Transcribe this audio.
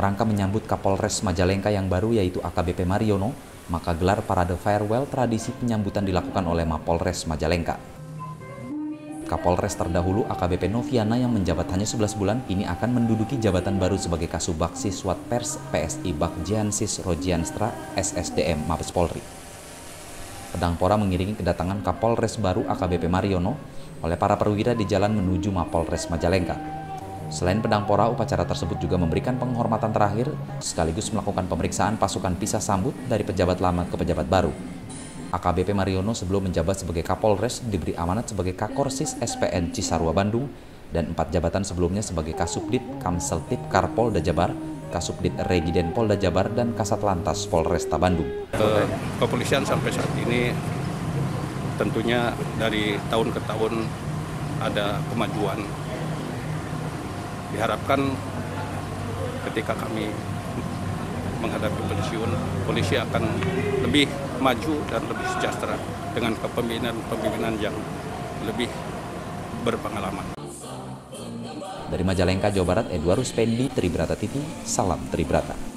rangka menyambut Kapolres Majalengka yang baru yaitu AKBP Mariono, maka gelar parade farewell tradisi penyambutan dilakukan oleh Mapolres Majalengka. Kapolres terdahulu AKBP Noviana yang menjabat hanya 11 bulan ini akan menduduki jabatan baru sebagai Kasubag Siswat Pers PSI Bakjiansis Rojianstra SSDM Mabes Polri. Pedang Pora mengiringi kedatangan Kapolres baru AKBP Mariono oleh para perwira di jalan menuju Mapolres Majalengka. Selain pedang pora, upacara tersebut juga memberikan penghormatan terakhir sekaligus melakukan pemeriksaan pasukan pisah sambut dari pejabat lama ke pejabat baru. AKBP Mariono sebelum menjabat sebagai Kapolres diberi amanat sebagai Kakorsis SPN Cisarua Bandung dan 4 jabatan sebelumnya sebagai Kasubdit Kamseltip Karpolda Jabar, Kasubdit Regiden Polda Jabar, dan Kasatlantas Polresta Bandung. Kepolisian sampai saat ini tentunya dari tahun ke tahun ada kemajuan. Diharapkan ketika kami menghadapi pensiun, polisi akan lebih maju dan lebih sejahtera dengan kepemimpinan yang lebih berpengalaman. Dari Majalengka, Jawa Barat, Edwarus Pendi, Tribrata TV, salam Tribrata.